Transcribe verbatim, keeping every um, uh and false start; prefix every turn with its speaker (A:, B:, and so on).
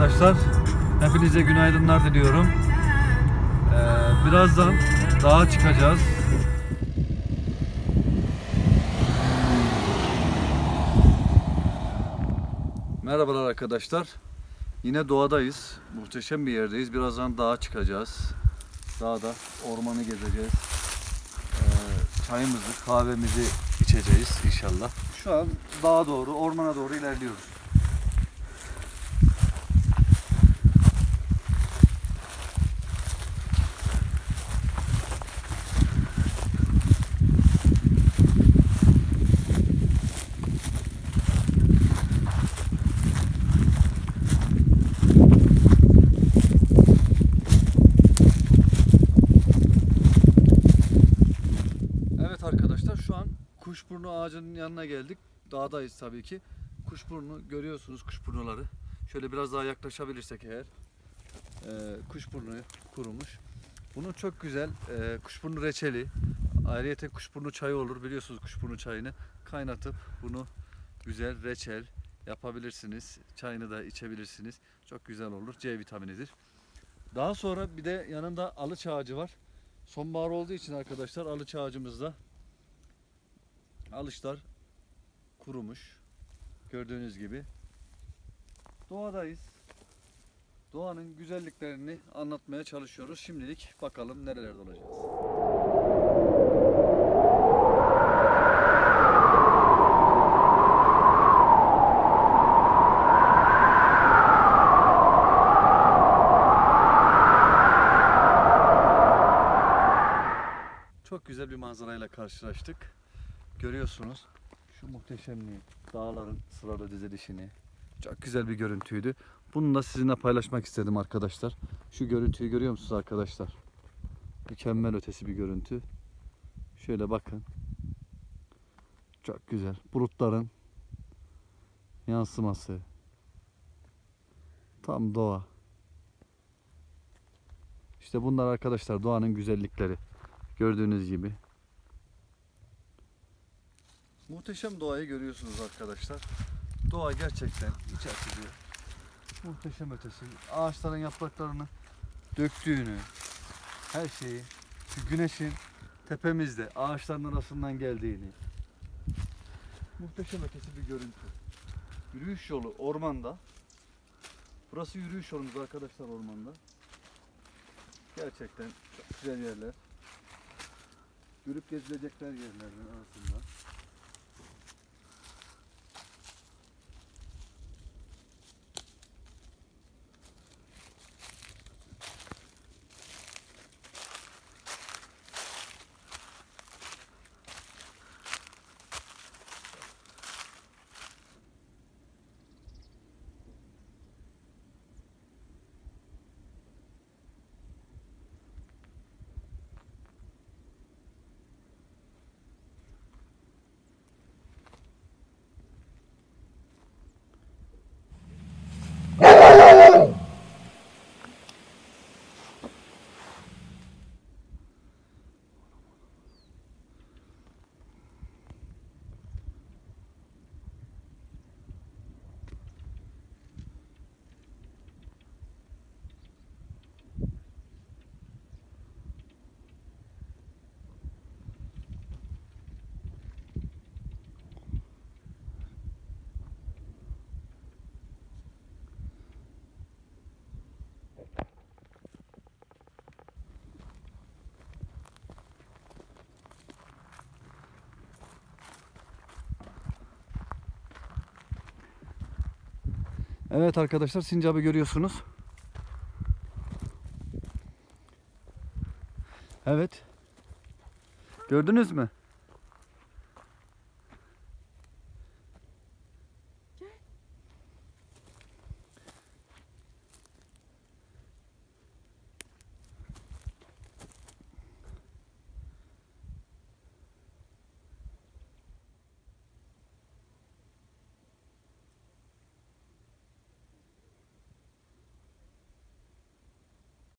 A: arkadaşlar. Hepinize günaydınlar diliyorum. Ee, birazdan dağa çıkacağız. Merhabalar arkadaşlar. Yine doğadayız. Muhteşem bir yerdeyiz. Birazdan dağa çıkacağız. Dağda ormanı gezeceğiz. Ee, çayımızı, kahvemizi içeceğiz inşallah. Şu an dağa doğru, ormana doğru ilerliyoruz. Arkadaşlar şu an kuşburnu ağacının yanına geldik. Dağdayız tabii ki. Kuşburnu görüyorsunuz, kuşburnuları. Şöyle biraz daha yaklaşabilirsek eğer. Ee, kuşburnu kurumuş. Bunun çok güzel e, kuşburnu reçeli. Ayrıca kuşburnu çayı olur. Biliyorsunuz kuşburnu çayını kaynatıp bunu güzel reçel yapabilirsiniz. Çayını da içebilirsiniz. Çok güzel olur. C vitaminidir. Daha sonra bir de yanında alıç ağacı var. Sonbahar olduğu için arkadaşlar alıç ağacımızda alışlar kurumuş. Gördüğünüz gibi. Doğadayız. Doğanın güzelliklerini anlatmaya çalışıyoruz. Şimdilik bakalım nerelerde olacağız. Çok güzel bir manzarayla karşılaştık. Görüyorsunuz şu muhteşemliği, dağların sıralı dizilişini. Çok güzel bir görüntüydü. Bunu da sizinle paylaşmak istedim arkadaşlar. Şu görüntüyü görüyor musunuz arkadaşlar? Mükemmel ötesi bir görüntü. Şöyle bakın. Çok güzel. Bulutların yansıması. Tam doğa. İşte bunlar arkadaşlar doğanın güzellikleri. Gördüğünüz gibi. Muhteşem doğayı görüyorsunuz arkadaşlar. Doğa gerçekten iç açıcı. Muhteşem ötesi. Ağaçların yapraklarını döktüğünü, her şeyi, şu güneşin tepemizde ağaçların arasından geldiğini. Muhteşem ötesi bir görüntü. Yürüyüş yolu ormanda. Burası yürüyüş yolumuz arkadaşlar ormanda. Gerçekten çok güzel yerler. Yürüp gezilecekler yerlerden arasında. Evet arkadaşlar, sincabı görüyorsunuz. Evet. Gördünüz mü?